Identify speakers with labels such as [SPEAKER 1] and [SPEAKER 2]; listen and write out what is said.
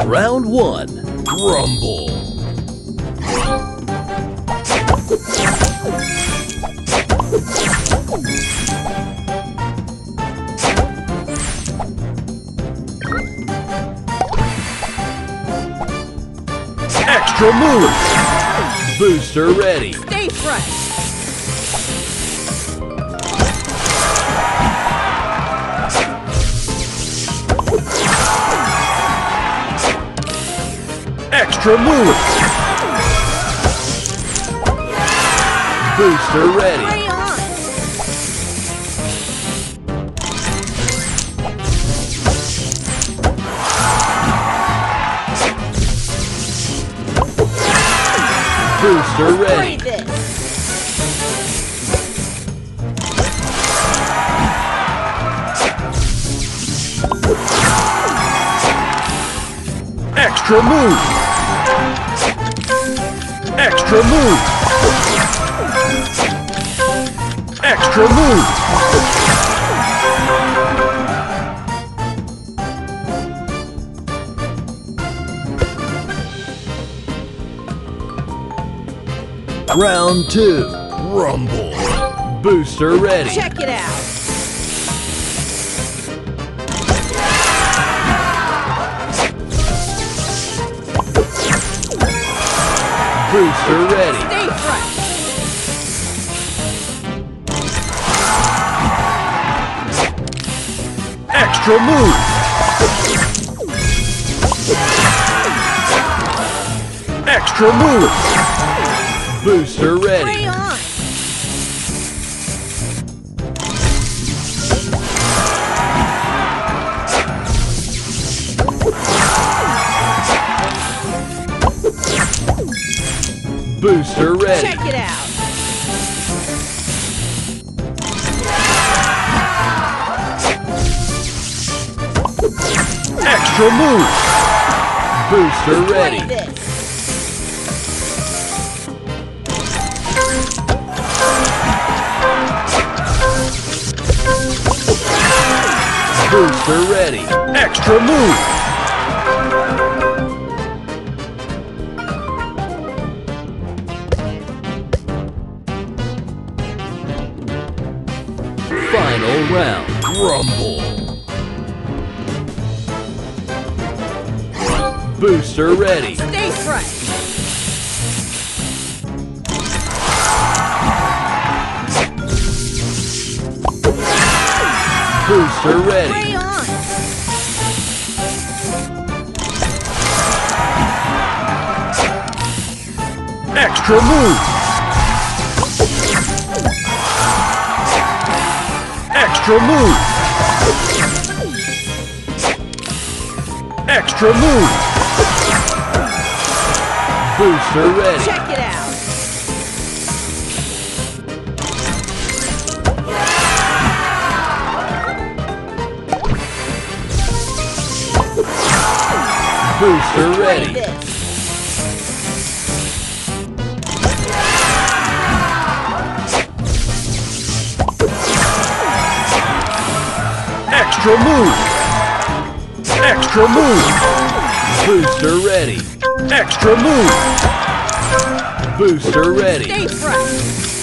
[SPEAKER 1] Round 1. Rumble. Extra move. Booster ready.
[SPEAKER 2] Stay fresh.
[SPEAKER 1] Extra move. Booster ready.
[SPEAKER 2] Play on.
[SPEAKER 1] Booster ready.
[SPEAKER 2] Play this.
[SPEAKER 1] Extra move. Extra move. Extra move. Round 2. Rumble. Booster ready.
[SPEAKER 2] Check it out.
[SPEAKER 1] Booster ready.
[SPEAKER 2] Stay fresh.
[SPEAKER 1] Extra move. Extra move. Booster ready.
[SPEAKER 2] Play on.
[SPEAKER 1] Booster ready.
[SPEAKER 2] Check it out.
[SPEAKER 1] Extra move. Booster ready.
[SPEAKER 2] Play this.
[SPEAKER 1] Booster ready. Extra move. Final round. Rumble. Booster ready.
[SPEAKER 2] Stay fresh.
[SPEAKER 1] Booster ready.
[SPEAKER 2] Play on.
[SPEAKER 1] Extra move. Extra move. Extra move. Booster ready.
[SPEAKER 2] Check it out.
[SPEAKER 1] Booster
[SPEAKER 2] Play
[SPEAKER 1] ready.
[SPEAKER 2] this.
[SPEAKER 1] Extra move. Extra move. Booster ready. Extra move. Booster ready.
[SPEAKER 2] Stay fresh.